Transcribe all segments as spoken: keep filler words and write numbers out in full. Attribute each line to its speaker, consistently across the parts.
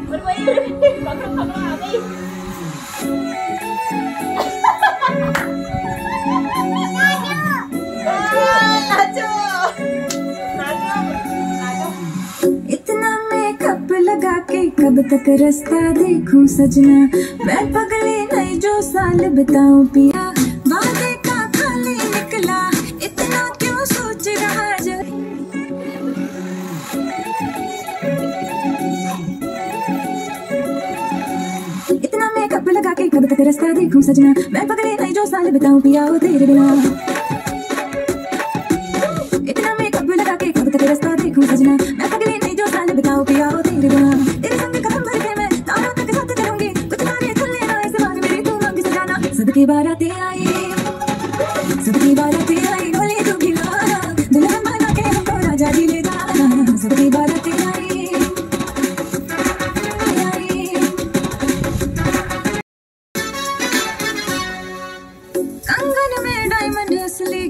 Speaker 1: और वही पकड़ो पकड़ो आ गई। नाचो नाचो नाचो।
Speaker 2: इतना मेकअप लगा के कब तक रास्ता देखूं सजना, मैं पगली नहीं जो साल बिताऊं पिया, वादे का खाली निकला, इतना क्यों सोच रहा जो। इतना मेकअप लगा के कब तक रास्ता देखूं सजना, मैं पगली नहीं जो साल बिताऊं पिया ओ तेरे बिना। इतना मेकअप लगा के कब तक रास्ता देखूं सजना, मैं पगली नहीं जो साल बिताऊं पिया ओ तेरे बिना। तेरे संग कदम भर के मैं तारों तक साथ चलूंगी, कुछ तारे चल लेना इस बार मेरी तू मांग सजाना। सबकी बारातें आई सबकी बारातें आई, डोली तू खिलाना, दुल्हन बना के हमको राजा जी ले जाना। सबकी बारातें आई कंगन में डायमंड असली,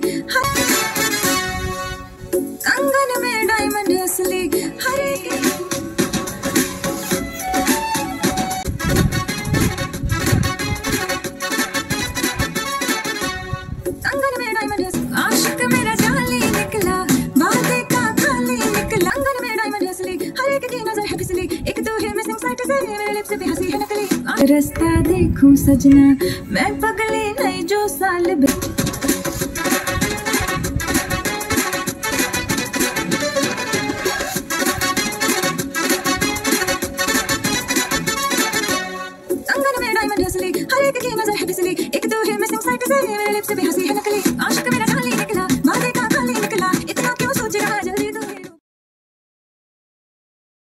Speaker 2: कंगन में डायमंड असली हरे। कंगन में डायमंड असली, आशिक मेरा जाली निकला, वादे का खाली निकला। कंगन में डायमंड असली, हर एक की नजर है फिसली, एक तो है मिसिंग साइट से मेरे लिप्स पे हंसी है नकली। रास्ता देखूं सजना, मैं पगली नहीं जो साल